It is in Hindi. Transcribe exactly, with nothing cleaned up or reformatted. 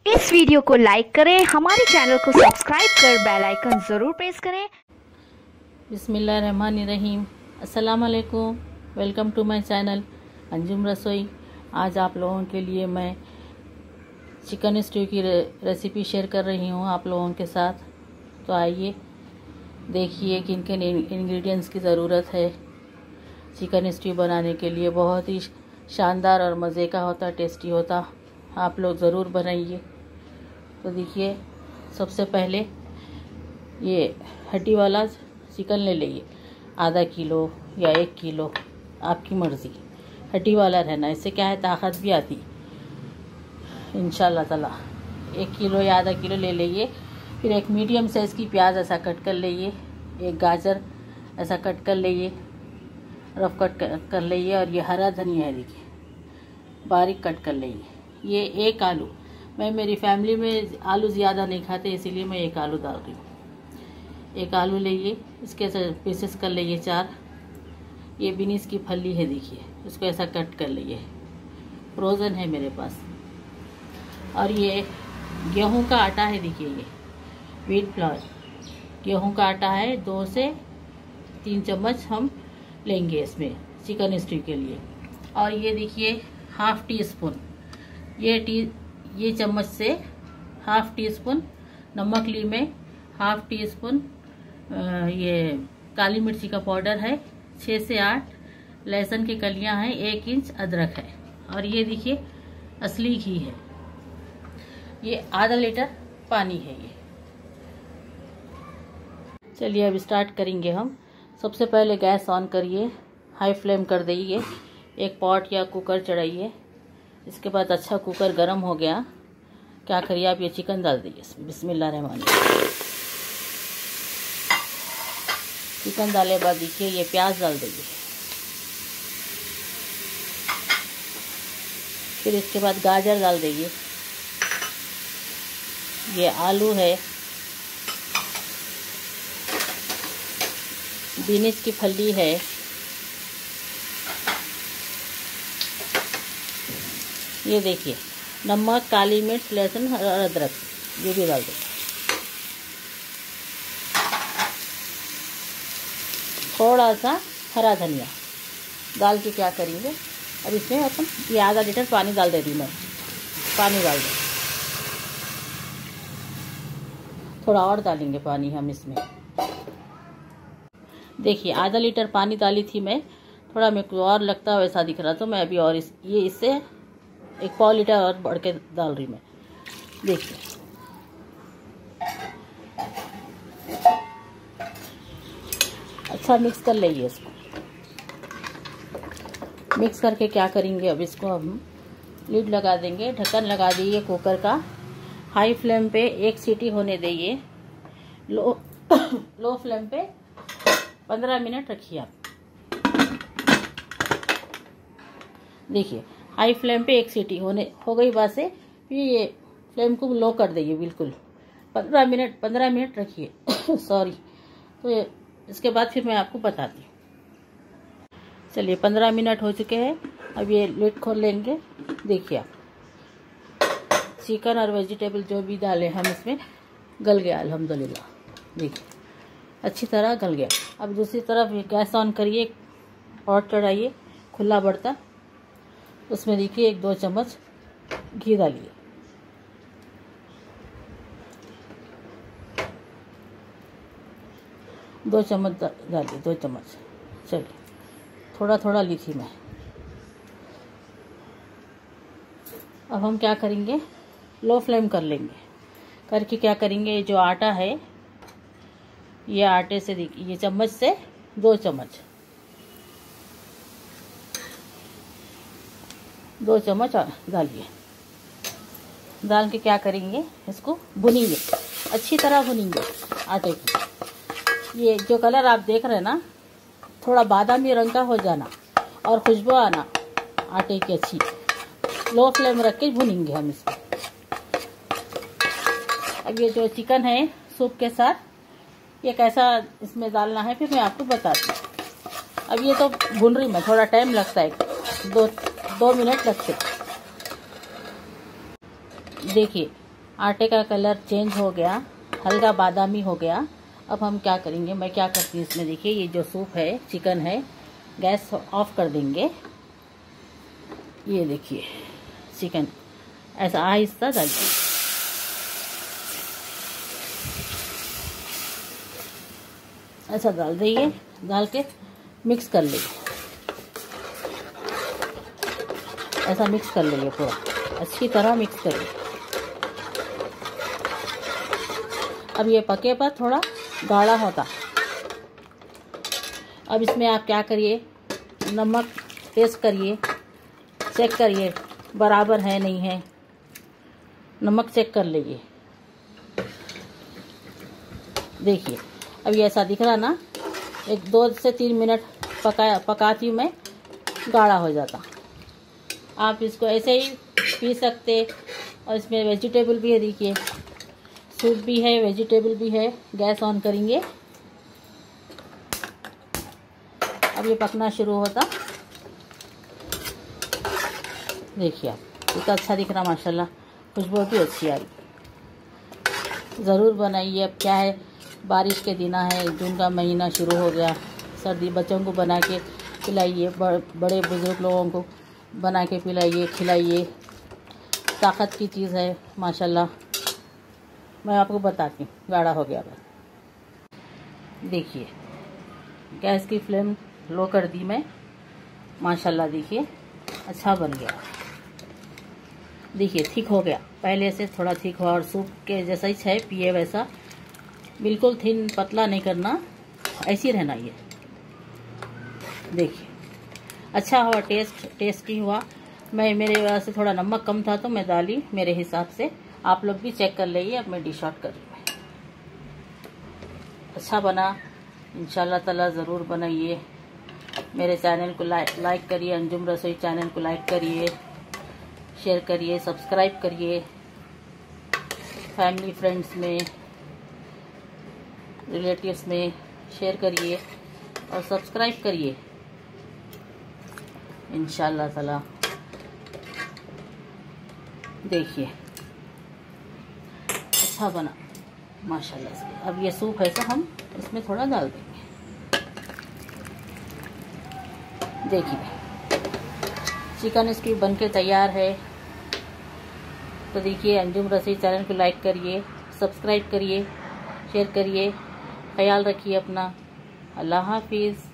इस वीडियो को लाइक करें, हमारे चैनल को सब्सक्राइब कर बेल आइकन ज़रूर प्रेस करें। बिस्मिल्लाहिर्रहमानिर्रहीम। अस्सलाम वालेकुम, welcome to my channel Anjum Rasoi. आज आप लोगों के लिए मैं चिकन स्ट्यू की रेसिपी शेयर कर रही हूँ आप लोगों के साथ। तो आइए देखिए किन किन इंग्रेडिएंट्स की ज़रूरत है चिकन स्ट्यू बनाने के लिए। बहुत ही शानदार और मज़े का होता, टेस्टी होता, आप लोग ज़रूर बनाइए। तो देखिए, सबसे पहले ये हड्डी वाला चिकन ले लीजिए, आधा किलो या एक किलो, आपकी मर्ज़ी। हड्डी वाला रहना, इससे क्या है ताकत भी आती इंशाल्लाह ताला। एक किलो या आधा किलो ले लीजिए। फिर एक मीडियम साइज़ की प्याज ऐसा कट कर लीजिए, एक गाजर ऐसा कट कर लीजिए, रफ कट कर लीजिए। और ये हरा धनिया है, देखिए बारीक कट कर लीजिए। ये एक आलू, मैं मेरी फैमिली में आलू ज़्यादा नहीं खाते, इसीलिए मैं एक आलू डाल रही हूँ। एक आलू लीजिए, इसके पीसेस कर लीजिए चार। ये बीन्स की फली है, देखिए उसको ऐसा कट कर लीजिए, फ्रोज़न है मेरे पास। और ये गेहूं का आटा है, देखिए ये व्हीट फ्लावर गेहूं का आटा है। दो से तीन चम्मच हम लेंगे इसमें चिकन स्ट्यू के लिए। और ये देखिए हाफ़ टी स्पून, ये टी ये चम्मच से हाफ़ टी स्पून नमक ली मैं। हाफ़ टी स्पून ये काली मिर्ची का पाउडर है। छः से आठ लहसुन की कलियां हैं। एक इंच अदरक है। और ये देखिए असली घी है। ये आधा लीटर पानी है ये। चलिए अब स्टार्ट करेंगे हम। सबसे पहले गैस ऑन करिए, हाई फ्लेम कर दीजिए। एक पॉट या कुकर चढ़ाइए। इसके बाद अच्छा कुकर गर्म हो गया, क्या करिए आप ये चिकन डाल दीजिए इसमें। बिस्मिल्लाहिर्रहमानिर्रहीम। चिकन डाले बाद देखिए ये प्याज डाल दीजिए। फिर इसके बाद गाजर डाल दीजिए। ये आलू है, बीन्स की फली है, ये देखिए नमक, काली मिर्च, लहसुन और अदरक, ये भी डाल दो। थोड़ा सा हरा धनिया डाल के क्या करेंगे अब इसमें अपन ये आधा लीटर पानी डाल दे रही मैं। पानी डाल दो, थोड़ा और डालेंगे पानी हम इसमें। देखिए आधा लीटर पानी डाली थी मैं, थोड़ा मेरे को और लगता वैसा दिख रहा तो मैं अभी और इस ये इससे एक पाव लीटर और बढ़ के डाल रही मैं। देखिए अच्छा मिक्स कर लीजिए इसको। मिक्स करके क्या करेंगे अब इसको हम लीड लगा देंगे, ढक्कन लगा दीजिए कुकर का। हाई फ्लेम पे एक सीटी होने दीजिए। लो लो फ्लेम पे पंद्रह मिनट रखिए आप। देखिए हाई फ्लेम पे एक सीटी होने हो गई बात से, फिर ये फ्लेम को लो कर दीजिए बिल्कुल। पंद्रह मिनट पंद्रह मिनट रखिए सॉरी। तो ये इसके बाद फिर मैं आपको बताती हूँ। चलिए पंद्रह मिनट हो चुके हैं, अब ये लिड खोल लेंगे। देखिए आप चिकन और वेजिटेबल जो भी डाले हम इसमें गल गया अल्हम्दुलिल्लाह। देखिए अच्छी तरह गल गया। अब दूसरी तरफ गैस ऑन करिए, पॉट चढ़ाइए, खुला बर्तन, उसमें देखिए एक दो चम्मच घी डालिए। दो चम्मच डालिए, दो चम्मच। चलिए थोड़ा थोड़ा ली थी मैं। अब हम क्या करेंगे, लो फ्लेम कर लेंगे। करके क्या करेंगे, ये जो आटा है, ये आटे से देखिए ये चम्मच से दो चम्मच दो चम्मच डालिए। डाल के क्या करेंगे, इसको भुनेंगे, अच्छी तरह भुनेंगे आटे को। ये जो कलर आप देख रहे हैं ना, थोड़ा बादामी रंग का हो जाना और खुशबू आना आटे की अच्छी। लो फ्लेम रख के भुनेंगे हम इसको। अब ये जो चिकन है सूप के साथ, ये कैसा इसमें डालना है फिर मैं आपको बताती हूँ। अब ये तो भून रही मैं, थोड़ा टाइम लगता है, दो दो मिनट लगते। देखिए आटे का कलर चेंज हो गया, हल्का बादामी हो गया। अब हम क्या करेंगे, मैं क्या करती हूँ इसमें, देखिए ये जो सूप है, चिकन है, गैस ऑफ कर देंगे। ये देखिए चिकन ऐसा आहिस्ता डालिए, ऐसा डाल दीजिए, डाल के मिक्स कर लीजिए, ऐसा मिक्स कर लीजिए, पूरा अच्छी तरह मिक्स करिए। अब ये पके पर थोड़ा गाढ़ा होता। अब इसमें आप क्या करिए, नमक टेस्ट करिए, चेक करिए बराबर है नहीं है, नमक चेक कर लीजिए। देखिए अब ये ऐसा दिख रहा ना, एक दो से तीन मिनट पका पकाती हूँ मैं, गाढ़ा हो जाता। आप इसको ऐसे ही पी सकते, और इसमें वेजिटेबल भी है, देखिए सूप भी है, वेजिटेबल भी है। गैस ऑन करेंगे, अब ये पकना शुरू होता। देखिए आप, इतना अच्छा दिख रहा माशाल्लाह, खुशबू भी अच्छी आ रही। ज़रूर बनाइए। अब क्या है, बारिश के दिन है, जून का महीना शुरू हो गया, सर्दी, बच्चों को बना के खिलाइए, बड़े बुजुर्ग लोगों को बना के पिलाइए, खिलाइए। ताकत की चीज़ है माशाल्लाह। मैं आपको बताती हूँ, गाढ़ा हो गया बस। देखिए गैस की फ्लेम लो कर दी मैं, माशाल्लाह देखिए अच्छा बन गया। देखिए थिक हो गया, पहले से थोड़ा थिक हुआ, और सूप के जैसा ही है, पिए वैसा, बिल्कुल थिन पतला नहीं करना, ऐसी रहना। ये देखिए अच्छा हुआ, टेस्ट टेस्टी हुआ। मैं मेरे वजह से थोड़ा नमक कम था तो मैं डाली मेरे हिसाब से, आप लोग भी चेक कर लीजिए। अब मैं डिश आउट कर रही हूँ। अच्छा बना, इंशाल्लाह ताला ज़रूर बनाइए। मेरे चैनल को लाइक लाइक करिए, अंजुम रसोई चैनल को लाइक करिए, शेयर करिए, सब्सक्राइब करिए, फैमिली फ्रेंड्स में, रिलेटिव्स में शेयर करिए और सब्सक्राइब करिए। इंशाल्लाह ताला देखिए अच्छा बना माशाल्लाह से। अब ये सूप है तो हम इसमें थोड़ा डाल देंगे। देखिए चिकन इसकी बनके तैयार है। तो देखिए अंजुम रसोई चैनल को लाइक करिए, सब्सक्राइब करिए, शेयर करिए। ख्याल रखिए अपना। अल्लाह हाफिज़।